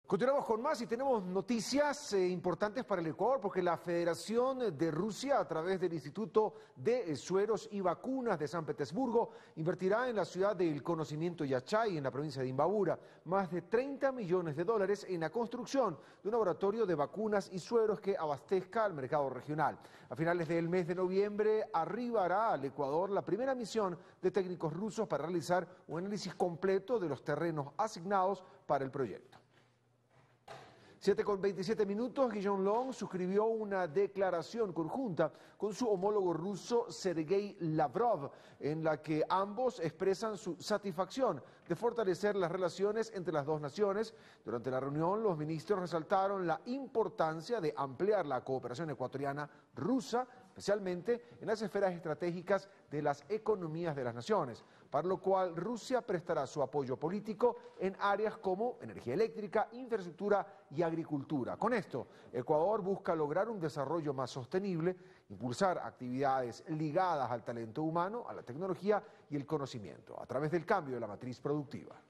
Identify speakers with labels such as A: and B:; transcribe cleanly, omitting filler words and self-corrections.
A: Continuamos con más y tenemos noticias importantes para el Ecuador porque la Federación de Rusia, a través del Instituto de Sueros y Vacunas de San Petersburgo, invertirá en la ciudad del conocimiento Yachay, en la provincia de Imbabura, más de 30 millones de dólares en la construcción de un laboratorio de vacunas y sueros que abastezca al mercado regional. A finales del mes de noviembre arribará al Ecuador la primera misión de técnicos rusos para realizar un análisis completo de los terrenos asignados para el proyecto. 7:27, Guillaume Long suscribió una declaración conjunta con su homólogo ruso Sergei Lavrov, en la que ambos expresan su satisfacción de fortalecer las relaciones entre las dos naciones. Durante la reunión, los ministros resaltaron la importancia de ampliar la cooperación ecuatoriana-rusa, especialmente en las esferas estratégicas de las economías de las naciones, para lo cual Rusia prestará su apoyo político en áreas como energía eléctrica, infraestructura y agricultura. Con esto, Ecuador busca lograr un desarrollo más sostenible, impulsar actividades ligadas al talento humano, a la tecnología y el conocimiento, a través del cambio de la matriz productiva.